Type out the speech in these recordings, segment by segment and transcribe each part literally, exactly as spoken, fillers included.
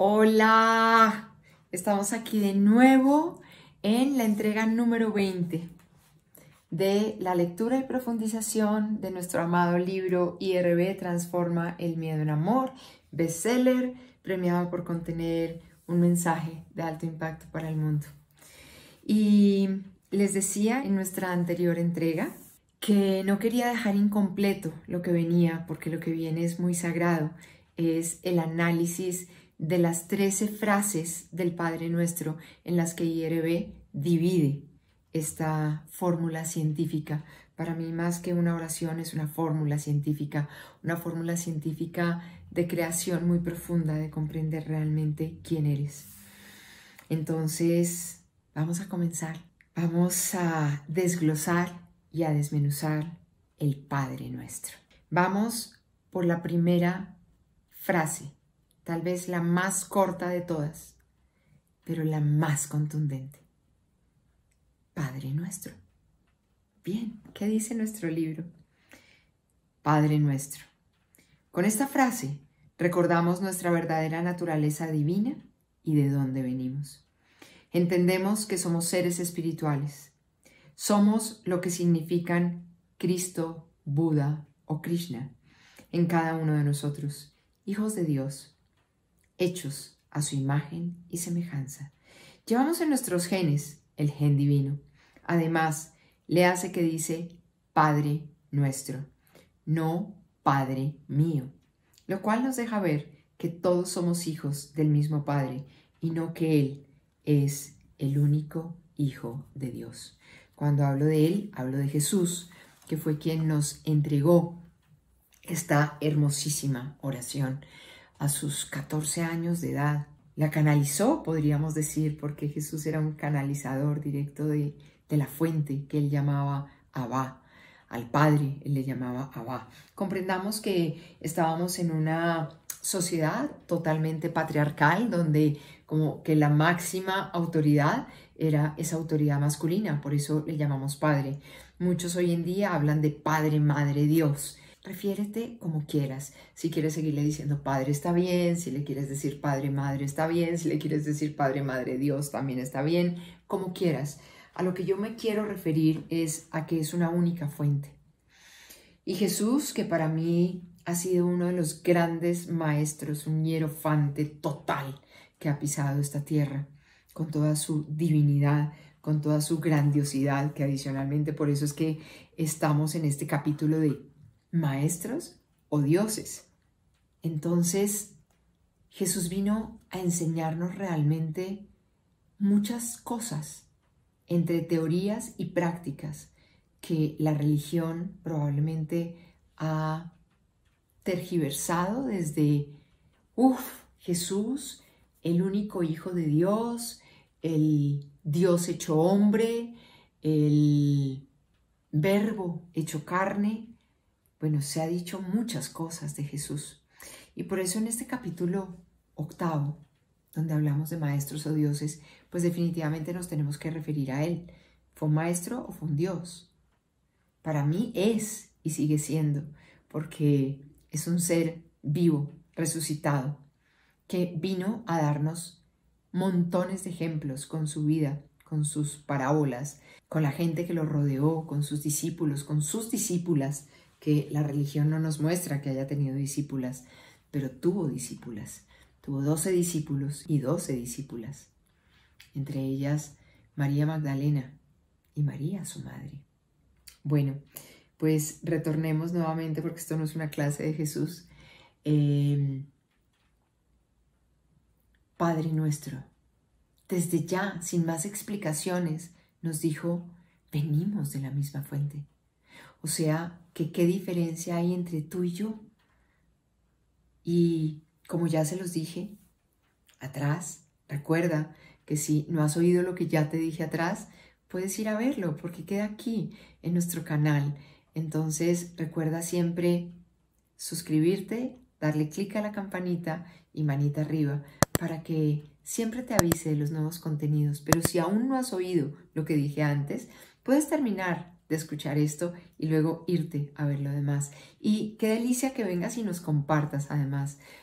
Hola, estamos aquí de nuevo en la entrega número veinte de la lectura y profundización de nuestro amado libro I R B Transforma el miedo en amor, bestseller, premiado por contener un mensaje de alto impacto para el mundo. Y les decía en nuestra anterior entrega que no quería dejar incompleto lo que venía, porque lo que viene es muy sagrado, es el análisis de las trece frases del Padre Nuestro en las que I R B divide esta fórmula científica. Para mí, más que una oración, es una fórmula científica, una fórmula científica de creación muy profunda, de comprender realmente quién eres. Entonces, vamos a comenzar. Vamos a desglosar y a desmenuzar el Padre Nuestro. Vamos por la primera frase, tal vez la más corta de todas, pero la más contundente. Padre Nuestro. Bien, ¿qué dice nuestro libro? Padre Nuestro. Con esta frase recordamos nuestra verdadera naturaleza divina y de dónde venimos. Entendemos que somos seres espirituales. Somos lo que significan Cristo, Buda o Krishna en cada uno de nosotros, hijos de Dios, hechos a su imagen y semejanza. Llevamos en nuestros genes el gen divino. Además, le hace que dice Padre Nuestro, no Padre mío, lo cual nos deja ver que todos somos hijos del mismo Padre y no que Él es el único Hijo de Dios. Cuando hablo de Él, hablo de Jesús, que fue quien nos entregó esta hermosísima oración a sus catorce años de edad. La canalizó, podríamos decir, porque Jesús era un canalizador directo de, de la fuente que Él llamaba Abba. Al Padre Él le llamaba Abba. Comprendamos que estábamos en una sociedad totalmente patriarcal, donde como que la máxima autoridad era esa autoridad masculina, por eso le llamamos Padre. Muchos hoy en día hablan de Padre, Madre, Dios. Refiérete como quieras. Si quieres seguirle diciendo Padre está bien, si le quieres decir Padre, Madre está bien, si le quieres decir Padre, Madre, Dios también está bien, como quieras. A lo que yo me quiero referir es a que es una única fuente. Y Jesús, que para mí ha sido uno de los grandes maestros, un hierofante total que ha pisado esta tierra, con toda su divinidad, con toda su grandiosidad, que adicionalmente por eso es que estamos en este capítulo de maestros o dioses. Entonces, Jesús vino a enseñarnos realmente muchas cosas, entre teorías y prácticas, que la religión probablemente ha tergiversado desde, uff, Jesús, el único Hijo de Dios, el Dios hecho hombre, el Verbo hecho carne. Bueno, se ha dicho muchas cosas de Jesús. Y por eso en este capítulo octavo, donde hablamos de maestros o dioses, pues definitivamente nos tenemos que referir a Él. ¿Fue un maestro o fue un Dios? Para mí es y sigue siendo, porque es un ser vivo, resucitado, que vino a darnos montones de ejemplos con su vida, con sus parábolas, con la gente que lo rodeó, con sus discípulos, con sus discípulas, que la religión no nos muestra que haya tenido discípulas, pero tuvo discípulas. Tuvo doce discípulos y doce discípulas, entre ellas María Magdalena y María, su madre. Bueno, pues retornemos nuevamente, porque esto no es una clase de Jesús. Eh, Padre Nuestro, desde ya, sin más explicaciones, nos dijo, venimos de la misma fuente. O sea, que qué diferencia hay entre tú y yo. Y como ya se los dije, atrás, recuerda que si no has oído lo que ya te dije atrás, puedes ir a verlo porque queda aquí en nuestro canal. Entonces recuerda siempre suscribirte, darle clic a la campanita y manita arriba para que siempre te avise de los nuevos contenidos. Pero si aún no has oído lo que dije antes, puedes terminar de escuchar esto y luego irte a ver lo demás. Y qué delicia que vengas y nos compartas además,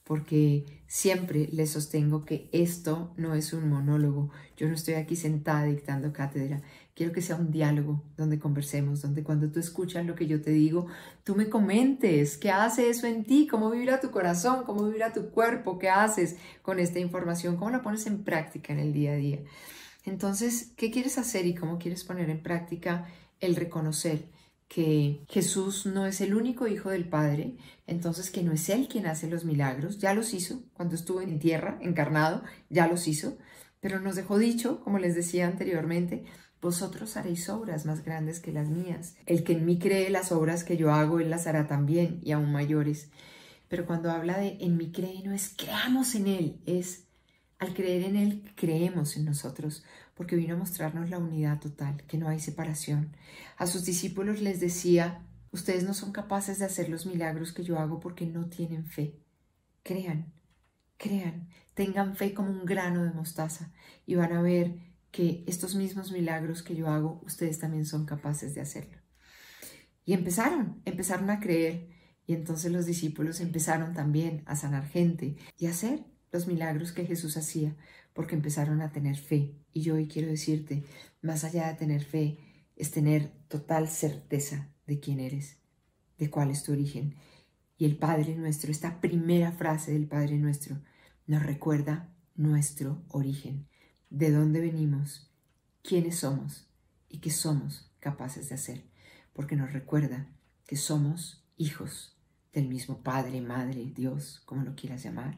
porque siempre les sostengo que esto no es un monólogo. Yo no estoy aquí sentada dictando cátedra. Quiero que sea un diálogo donde conversemos, donde cuando tú escuchas lo que yo te digo, tú me comentes qué hace eso en ti, cómo vibra tu corazón, cómo vibra tu cuerpo, qué haces con esta información, cómo la pones en práctica en el día a día. Entonces, ¿qué quieres hacer y cómo quieres poner en práctica el reconocer que Jesús no es el único hijo del Padre, entonces que no es Él quien hace los milagros? Ya los hizo cuando estuvo en tierra, encarnado, ya los hizo, pero nos dejó dicho, como les decía anteriormente, vosotros haréis obras más grandes que las mías. El que en mí cree, las obras que yo hago, Él las hará también, y aún mayores. Pero cuando habla de en mí cree, no es creamos en Él, es al creer en Él, creemos en nosotros, porque vino a mostrarnos la unidad total, que no hay separación. A sus discípulos les decía, ustedes no son capaces de hacer los milagros que yo hago porque no tienen fe. Crean, crean, tengan fe como un grano de mostaza y van a ver que estos mismos milagros que yo hago, ustedes también son capaces de hacerlo. Y empezaron, empezaron a creer, y entonces los discípulos empezaron también a sanar gente y a hacer los milagros que Jesús hacía, porque empezaron a tener fe. Y yo hoy quiero decirte, más allá de tener fe, es tener total certeza de quién eres, de cuál es tu origen. Y el Padre Nuestro, esta primera frase del Padre Nuestro, nos recuerda nuestro origen, de dónde venimos, quiénes somos y qué somos capaces de hacer, porque nos recuerda que somos hijos del mismo Padre, Madre, Dios, como lo quieras llamar,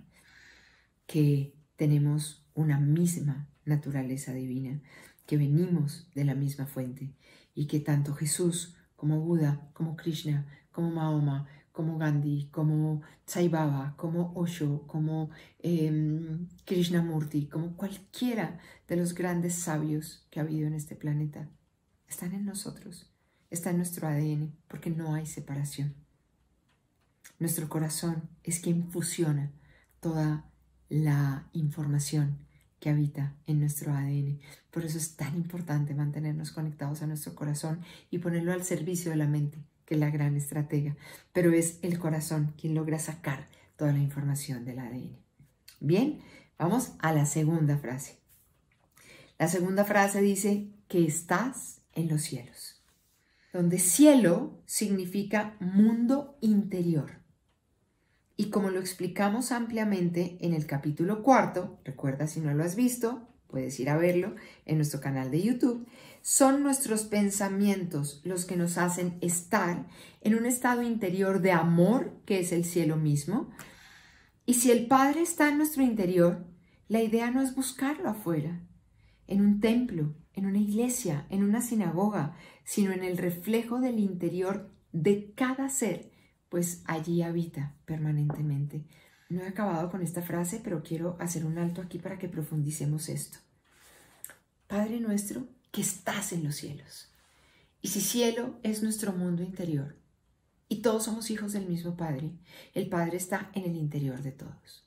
que tenemos una misma naturaleza divina, que venimos de la misma fuente y que tanto Jesús como Buda, como Krishna, como Mahoma, como Gandhi, como Sai Baba, como Osho, como eh, Krishnamurti, como cualquiera de los grandes sabios que ha habido en este planeta, están en nosotros, está en nuestro A D N, porque no hay separación. Nuestro corazón es quien fusiona toda la información que habita en nuestro A D N. Por eso es tan importante mantenernos conectados a nuestro corazón y ponerlo al servicio de la mente, que es la gran estratega. Pero es el corazón quien logra sacar toda la información del A D N. Bien, vamos a la segunda frase. La segunda frase dice que estás en los cielos, donde cielo significa mundo interior. Y como lo explicamos ampliamente en el capítulo cuarto, recuerda si no lo has visto, puedes ir a verlo en nuestro canal de YouTube, son nuestros pensamientos los que nos hacen estar en un estado interior de amor, que es el cielo mismo. Y si el Padre está en nuestro interior, la idea no es buscarlo afuera, en un templo, en una iglesia, en una sinagoga, sino en el reflejo del interior de cada ser, pues allí habita permanentemente. No he acabado con esta frase, pero quiero hacer un alto aquí para que profundicemos esto. Padre nuestro, que estás en los cielos. Y si cielo es nuestro mundo interior, y todos somos hijos del mismo Padre, el Padre está en el interior de todos.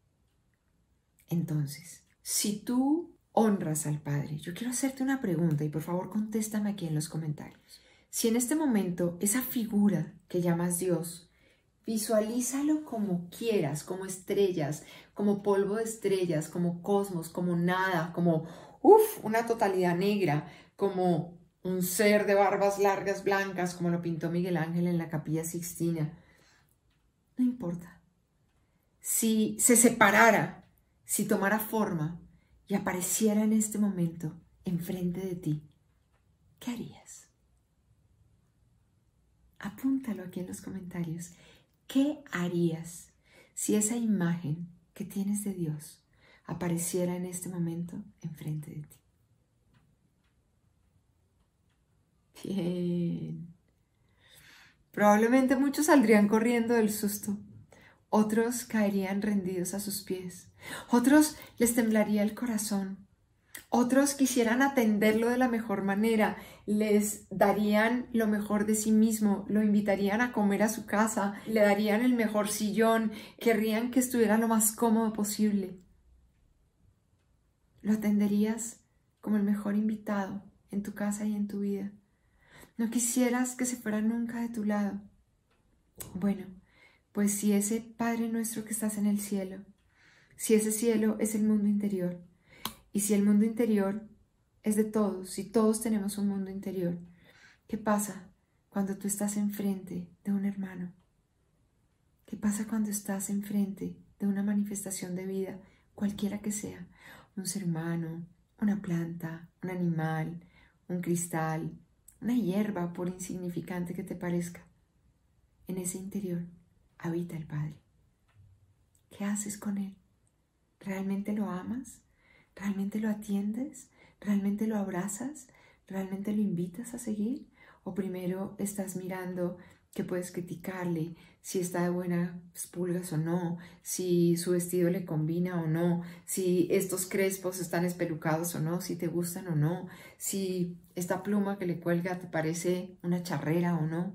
Entonces, si tú honras al Padre, yo quiero hacerte una pregunta y por favor contéstame aquí en los comentarios. Si en este momento esa figura que llamas Dios, visualízalo como quieras, como estrellas, como polvo de estrellas, como cosmos, como nada, como uf, una totalidad negra, como un ser de barbas largas blancas, como lo pintó Miguel Ángel en la Capilla Sixtina. No importa. Si se separara, si tomara forma y apareciera en este momento enfrente de ti, ¿qué harías? Apúntalo aquí en los comentarios. ¿Qué harías si esa imagen que tienes de Dios apareciera en este momento enfrente de ti? Bien. Probablemente muchos saldrían corriendo del susto. Otros caerían rendidos a sus pies. Otros les temblaría el corazón. Otros quisieran atenderlo de la mejor manera, les darían lo mejor de sí mismo, lo invitarían a comer a su casa, le darían el mejor sillón, querrían que estuviera lo más cómodo posible. Lo atenderías como el mejor invitado en tu casa y en tu vida. No quisieras que se fuera nunca de tu lado. Bueno, Pues si ese Padre nuestro que estás en el cielo, si ese cielo es el mundo interior, y si el mundo interior es de todos, si todos tenemos un mundo interior, ¿qué pasa cuando tú estás enfrente de un hermano? ¿Qué pasa cuando estás enfrente de una manifestación de vida, cualquiera que sea? Un ser humano, una planta, un animal, un cristal, una hierba, por insignificante que te parezca. En ese interior habita el Padre. ¿Qué haces con Él? ¿Realmente lo amas? ¿Realmente lo atiendes? ¿Realmente lo abrazas? ¿Realmente lo invitas a seguir? ¿O primero estás mirando que puedes criticarle, si está de buenas pulgas o no, si su vestido le combina o no, si estos crespos están espelucados o no, si te gustan o no, si esta pluma que le cuelga te parece una charrera o no?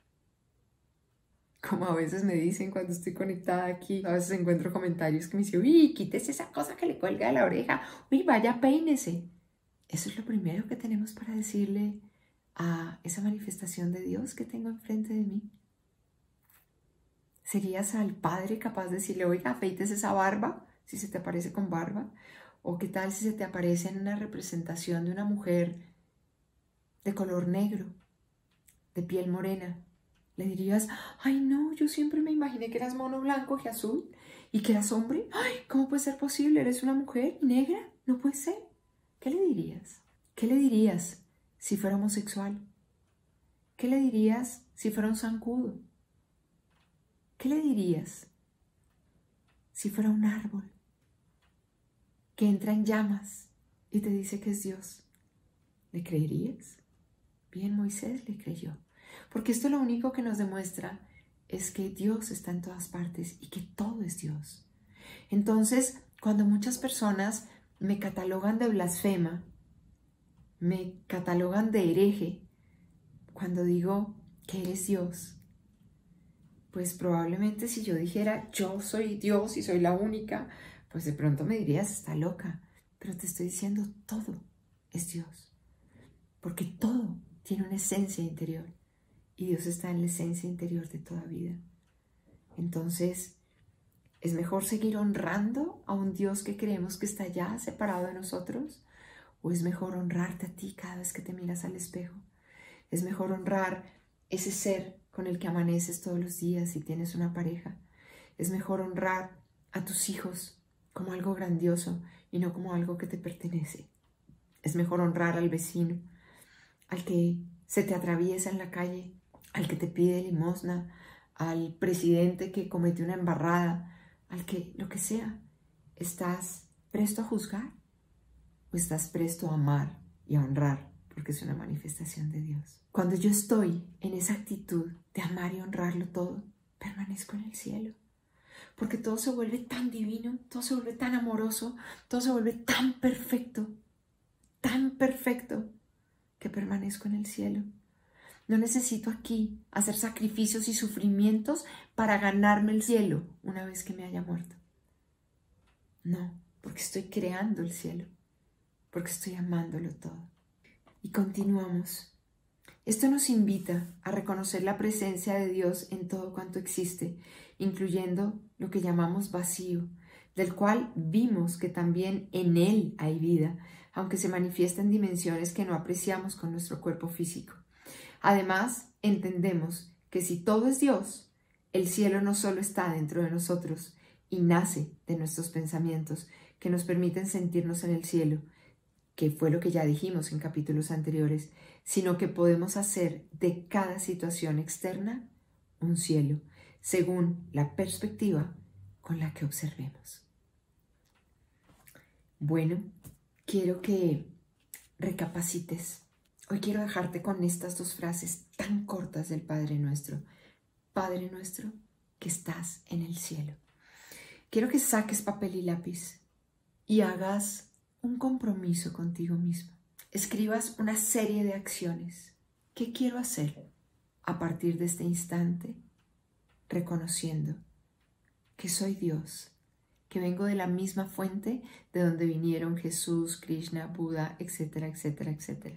Como a veces me dicen cuando estoy conectada aquí, a veces encuentro comentarios que me dicen, uy, quítese esa cosa que le cuelga de la oreja, uy, vaya, peínese. Eso es lo primero que tenemos para decirle a esa manifestación de Dios que tengo enfrente de mí. ¿Serías al Padre capaz de decirle, oiga, afeites esa barba, si se te aparece con barba? ¿O qué tal si se te aparece en una representación de una mujer de color negro, de piel morena? Le dirías, ay no, yo siempre me imaginé que eras mono blanco y azul y que eras hombre. Ay, ¿cómo puede ser posible? ¿Eres una mujer negra? No puede ser. ¿Qué le dirías? ¿Qué le dirías si fuera homosexual? ¿Qué le dirías si fuera un zancudo? ¿Qué le dirías si fuera un árbol que entra en llamas y te dice que es Dios? ¿Le creerías? Bien, Moisés le creyó. Porque esto lo único que nos demuestra es que Dios está en todas partes y que todo es Dios. Entonces, cuando muchas personas me catalogan de blasfema, me catalogan de hereje, cuando digo que eres Dios, pues probablemente si yo dijera yo soy Dios y soy la única, pues de pronto me dirías, está loca. Pero te estoy diciendo, todo es Dios. Porque todo tiene una esencia interior. Y Dios está en la esencia interior de toda vida. Entonces, ¿es mejor seguir honrando a un Dios que creemos que está ya separado de nosotros? ¿O es mejor honrarte a ti cada vez que te miras al espejo? ¿Es mejor honrar ese ser con el que amaneces todos los días si tienes una pareja? ¿Es mejor honrar a tus hijos como algo grandioso y no como algo que te pertenece? ¿Es mejor honrar al vecino, al que se te atraviesa en la calle, al que te pide limosna, al presidente que cometió una embarrada, al que, lo que sea? ¿Estás presto a juzgar o estás presto a amar y a honrar porque es una manifestación de Dios? Cuando yo estoy en esa actitud de amar y honrarlo todo, permanezco en el cielo. Porque todo se vuelve tan divino, todo se vuelve tan amoroso, todo se vuelve tan perfecto, tan perfecto, que permanezco en el cielo. No necesito aquí hacer sacrificios y sufrimientos para ganarme el cielo una vez que me haya muerto. No, porque estoy creando el cielo, porque estoy amándolo todo. Y continuamos. Esto nos invita a reconocer la presencia de Dios en todo cuanto existe, incluyendo lo que llamamos vacío, del cual vimos que también en él hay vida, aunque se manifiesta en dimensiones que no apreciamos con nuestro cuerpo físico. Además, entendemos que si todo es Dios, el cielo no solo está dentro de nosotros y nace de nuestros pensamientos que nos permiten sentirnos en el cielo, que fue lo que ya dijimos en capítulos anteriores, sino que podemos hacer de cada situación externa un cielo, según la perspectiva con la que observemos. Bueno, quiero que recapacites. Hoy quiero dejarte con estas dos frases tan cortas del Padre Nuestro. Padre Nuestro, que estás en el cielo. Quiero que saques papel y lápiz y hagas un compromiso contigo mismo. Escribas una serie de acciones. ¿Qué quiero hacer a partir de este instante? Reconociendo que soy Dios, que vengo de la misma fuente de donde vinieron Jesús, Krishna, Buda, etcétera, etcétera, etcétera.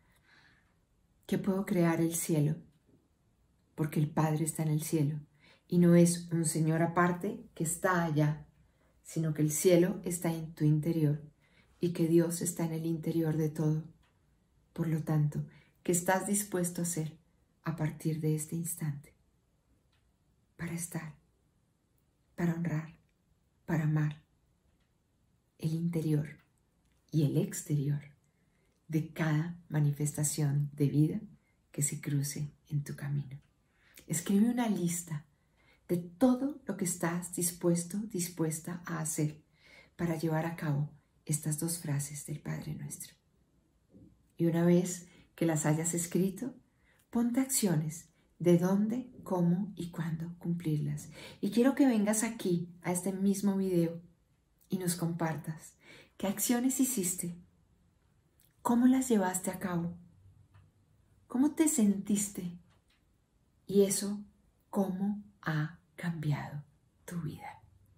Que puedo crear el cielo, porque el Padre está en el cielo Y no es un Señor aparte que está allá, sino que el cielo está en tu interior y que Dios está en el interior de todo. Por lo tanto, ¿qué estás dispuesto a hacer a partir de este instante? Para estar, para honrar, para amar el interior y el exterior de cada manifestación de vida que se cruce en tu camino. Escribe una lista de todo lo que estás dispuesto, dispuesta a hacer para llevar a cabo estas dos frases del Padre Nuestro. Y una vez que las hayas escrito, ponte acciones de dónde, cómo y cuándo cumplirlas. Y quiero que vengas aquí a este mismo video y nos compartas qué acciones hiciste, cómo las llevaste a cabo, cómo te sentiste y eso cómo ha cambiado tu vida.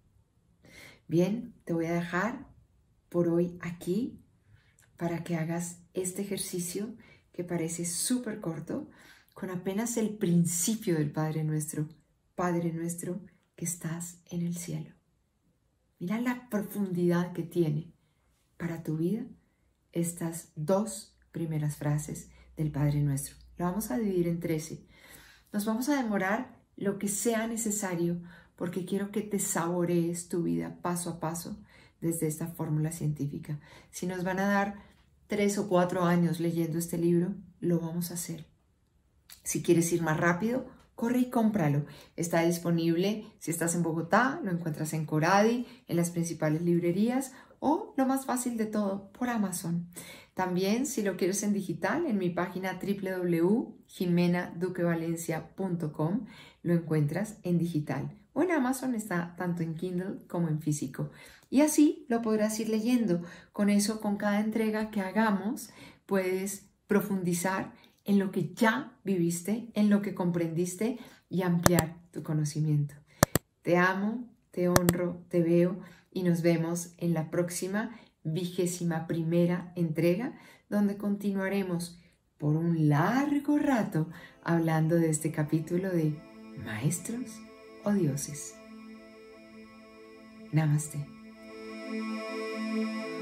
Bien, te voy a dejar por hoy aquí para que hagas este ejercicio que parece súper corto, con apenas el principio del Padre Nuestro. Padre Nuestro que estás en el cielo. Mira la profundidad que tiene para tu vida estas dos primeras frases del Padre Nuestro. Lo vamos a dividir en trece. Nos vamos a demorar lo que sea necesario porque quiero que te saborees tu vida paso a paso desde esta fórmula científica. Si nos van a dar tres o cuatro años leyendo este libro, lo vamos a hacer. Si quieres ir más rápido, corre y cómpralo. Está disponible, si estás en Bogotá, lo encuentras en Coradi, en las principales librerías o, lo más fácil de todo, por Amazon. También, si lo quieres en digital, en mi página doble u doble u doble u punto jimena duque valencia punto com lo encuentras en digital. O en Amazon está tanto en Kindle como en físico. Y así lo podrás ir leyendo. Con eso, con cada entrega que hagamos, puedes profundizar en lo que ya viviste, en lo que comprendiste y ampliar tu conocimiento. Te amo, te honro, te veo y nos vemos en la próxima vigésima primera entrega, donde continuaremos por un largo rato hablando de este capítulo de maestros o dioses. Namaste.